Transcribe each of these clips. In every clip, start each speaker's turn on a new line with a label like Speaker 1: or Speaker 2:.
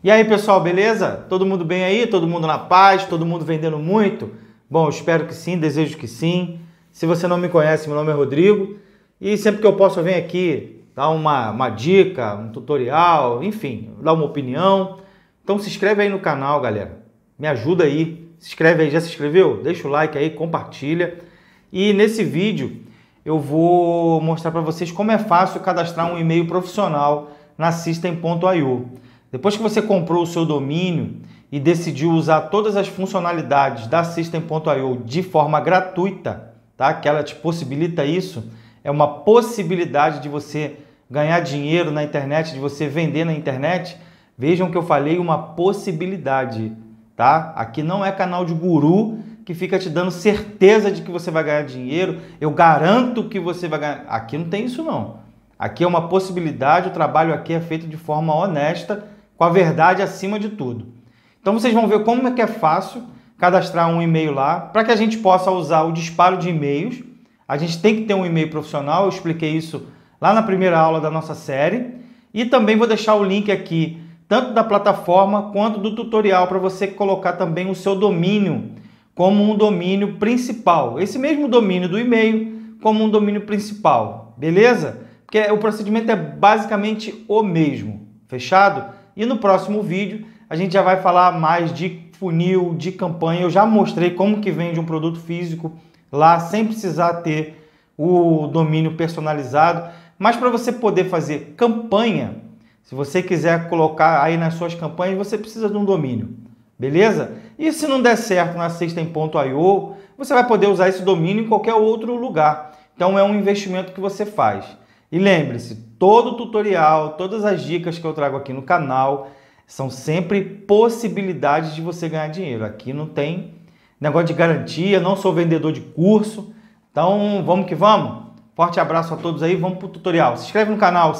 Speaker 1: E aí, pessoal, beleza? Todo mundo bem aí? Todo mundo na paz? Todo mundo vendendo muito? Bom, espero que sim, desejo que sim. Se você não me conhece, meu nome é Rodrigo e sempre que eu posso eu venho aqui dar uma dica, um tutorial, enfim, dar uma opinião. Então se inscreve aí no canal, galera. Me ajuda aí. Se inscreve aí, já se inscreveu? Deixa o like aí, compartilha. E nesse vídeo eu vou mostrar para vocês como é fácil cadastrar um e-mail profissional na System.io. Depois que você comprou o seu domínio e decidiu usar todas as funcionalidades da System.io de forma gratuita, tá? Que ela te possibilita isso, é uma possibilidade de você ganhar dinheiro na internet, de você vender na internet. Vejam que eu falei uma possibilidade, tá? Aqui não é canal de guru que fica te dando certeza de que você vai ganhar dinheiro, eu garanto que você vai ganhar. Aqui não tem isso não. Aqui é uma possibilidade, o trabalho aqui é feito de forma honesta, com a verdade acima de tudo. Então vocês vão ver como é que é fácil cadastrar um e-mail lá, para que a gente possa usar o disparo de e-mails. A gente tem que ter um e-mail profissional, eu expliquei isso lá na primeira aula da nossa série. E também vou deixar o link aqui, tanto da plataforma quanto do tutorial, para você colocar também o seu domínio como um domínio principal. Esse mesmo domínio do e-mail como um domínio principal, beleza? Porque o procedimento é basicamente o mesmo, fechado? E no próximo vídeo a gente já vai falar mais de funil, de campanha. Eu já mostrei como que vende um produto físico lá sem precisar ter o domínio personalizado. Mas para você poder fazer campanha, se você quiser colocar aí nas suas campanhas, você precisa de um domínio, beleza? E se não der certo na System.io, você vai poder usar esse domínio em qualquer outro lugar. Então é um investimento que você faz. E lembre-se, todo tutorial, todas as dicas que eu trago aqui no canal são sempre possibilidades de você ganhar dinheiro. Aqui não tem negócio de garantia, não sou vendedor de curso. Então vamos que vamos. Forte abraço a todos aí, vamos pro tutorial. Se inscreve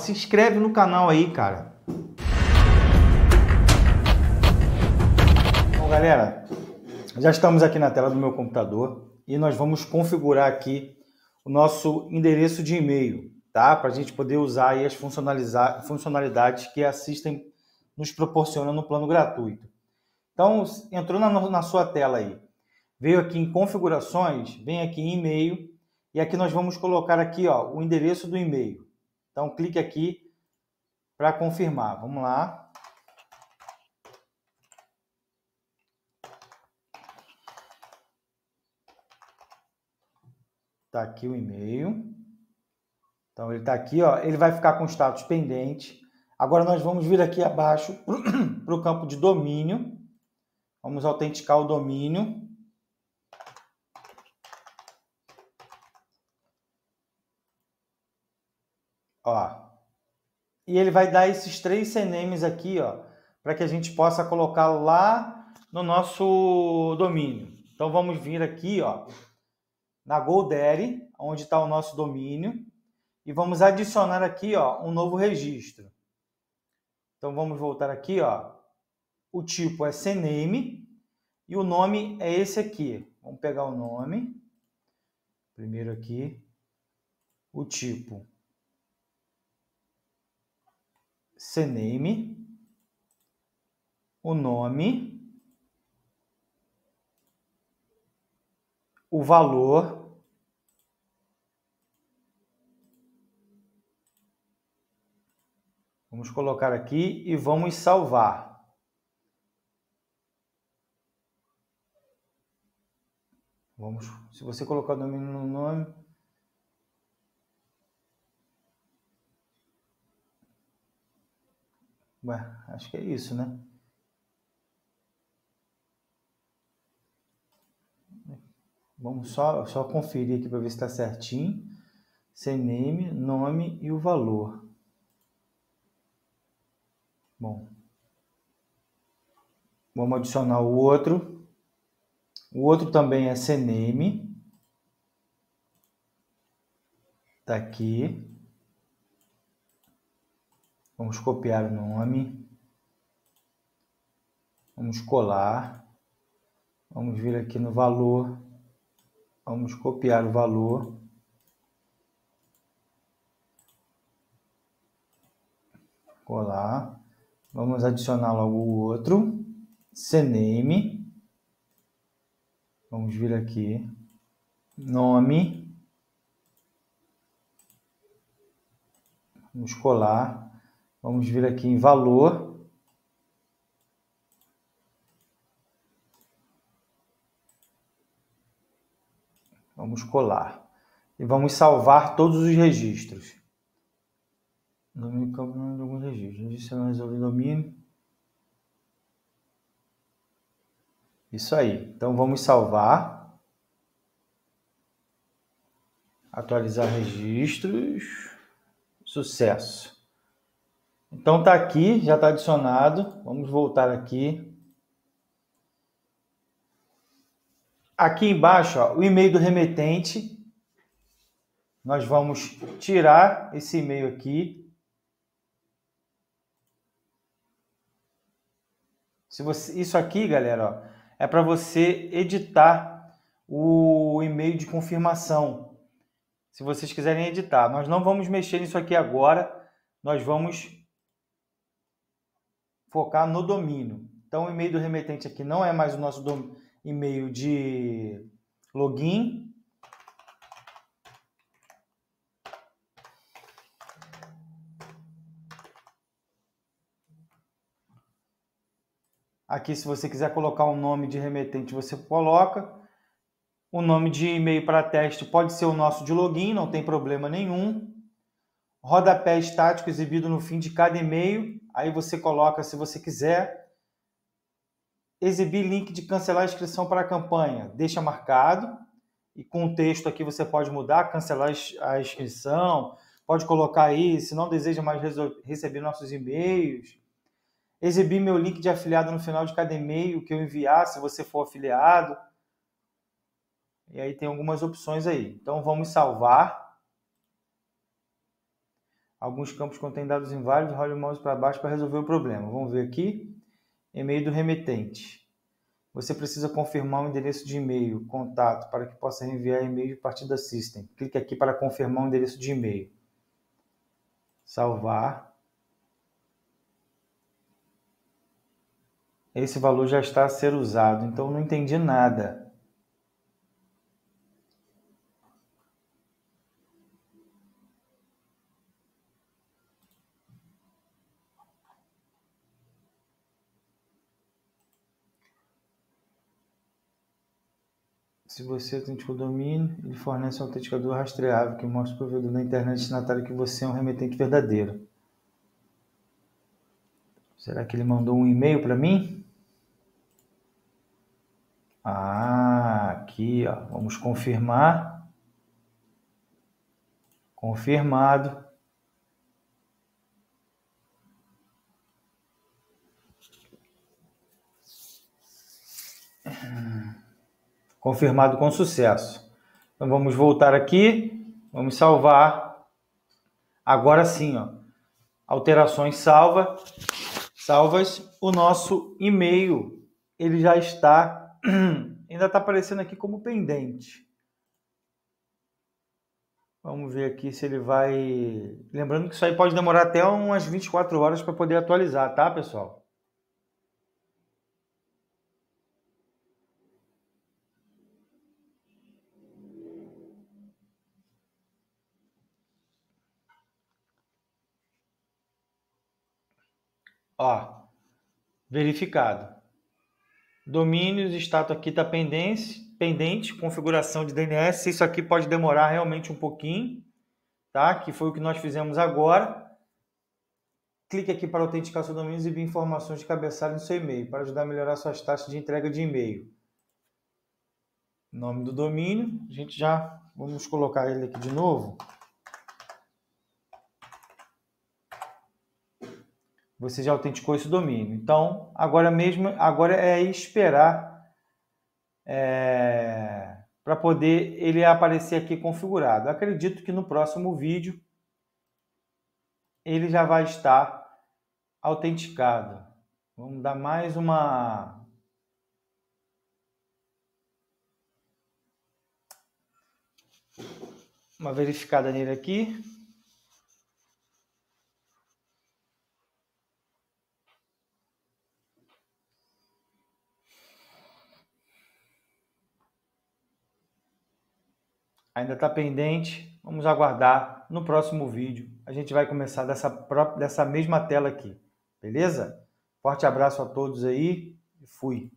Speaker 1: no canal aí, cara. Bom, galera, já estamos aqui na tela do meu computador e nós vamos configurar aqui o nosso endereço de e-mail, tá? Para a gente poder usar aí as funcionalidades que a System nos proporciona no plano gratuito. Então, entrou na sua tela aí, veio aqui em configurações, vem aqui em e-mail e aqui nós vamos colocar aqui, ó, o endereço do e-mail. Então, clique aqui para confirmar. Vamos lá. Tá aqui o e-mail. Então, ele está aqui, ó, ele vai ficar com status pendente. Agora nós vamos vir aqui abaixo para o campo de domínio. Vamos autenticar o domínio. Ó. E ele vai dar esses 3 CNAMEs aqui, ó, para que a gente possa colocar lá no nosso domínio. Então vamos vir aqui, ó, na GoDaddy, onde está o nosso domínio, e vamos adicionar aqui, ó, um novo registro. Então vamos voltar aqui, ó. O tipo é CNAME e o nome é esse aqui. Vamos pegar o nome. Primeiro aqui. O tipo CNAME. O nome. O valor. Vamos colocar aqui e vamos salvar. Se você colocar o domínio no nome, acho que é isso, né? Vamos só conferir aqui para ver se está certinho. CNAME, nome e o valor. Bom, vamos adicionar o outro. O outro também é CNAME. Está aqui. Vamos copiar o nome. Vamos colar. Vamos vir aqui no valor. Vamos copiar o valor. Colar. Vamos adicionar logo o outro. CNAME. Vamos vir aqui. Nome. Vamos colar. Vamos vir aqui em valor. Vamos colar. E vamos salvar todos os registros. Domínio campo, nome de alguns registros. Registro não resolver domínio. Isso aí. Então vamos salvar. Atualizar registros. Sucesso. Então tá aqui, já está adicionado. Vamos voltar aqui. Aqui embaixo, ó, o e-mail do remetente. Nós vamos tirar esse e-mail aqui. Isso aqui, galera, ó, é para você editar o e-mail de confirmação. Se vocês quiserem editar. Nós não vamos mexer nisso aqui agora. Nós vamos focar no domínio. Então, o e-mail do remetente aqui não é mais o nosso e-mail de login. Aqui, se você quiser colocar um nome de remetente, você coloca. O nome de e-mail para teste pode ser o nosso de login, não tem problema nenhum. Rodapé estático exibido no fim de cada e-mail. Aí você coloca, se você quiser. Exibir link de cancelar a inscrição para a campanha. Deixa marcado. E com o texto aqui você pode mudar, cancelar a inscrição. Pode colocar aí, se não deseja mais receber nossos e-mails. Exibir meu link de afiliado no final de cada e-mail que eu enviar, se você for afiliado. E aí tem algumas opções aí. Então vamos salvar. Alguns campos contêm dados inválidos, role o mouse para baixo para resolver o problema. Vamos ver aqui. E-mail do remetente. Você precisa confirmar o endereço de e-mail, contato, para que possa enviar e-mail a partir da System. Clique aqui para confirmar o endereço de e-mail. Salvar. Esse valor já está a ser usado, então não entendi nada. Se você autenticou o domínio, ele fornece um autenticador rastreável que mostra o provedor da internet destinatário que você é um remetente verdadeiro. Será que ele mandou um e-mail para mim? Aqui, ó. Vamos confirmar. Confirmado. Confirmado com sucesso. Então vamos voltar aqui. Vamos salvar. Agora sim, ó. Alterações salvas. O nosso e-mail, ele já está... ainda está aparecendo aqui como pendente. Vamos ver aqui se ele vai... Lembrando que isso aí pode demorar até umas 24 horas para poder atualizar, tá, pessoal? Ó, verificado. Domínios, status aqui está pendente, configuração de DNS. Isso aqui pode demorar realmente um pouquinho, tá? Que foi o que nós fizemos agora. Clique aqui para autenticar seu domínio e exibir informações de cabeçalho no seu e-mail, para ajudar a melhorar suas taxas de entrega de e-mail. Nome do domínio, a gente já... Vamos colocar ele aqui de novo. Você já autenticou esse domínio. Então, agora é esperar para poder ele aparecer aqui configurado. Acredito que no próximo vídeo ele já vai estar autenticado. Vamos dar mais uma verificada nele aqui. ainda está pendente. Vamos aguardar. No próximo vídeo a gente vai começar dessa mesma tela aqui. Beleza? Forte abraço a todos aí e fui.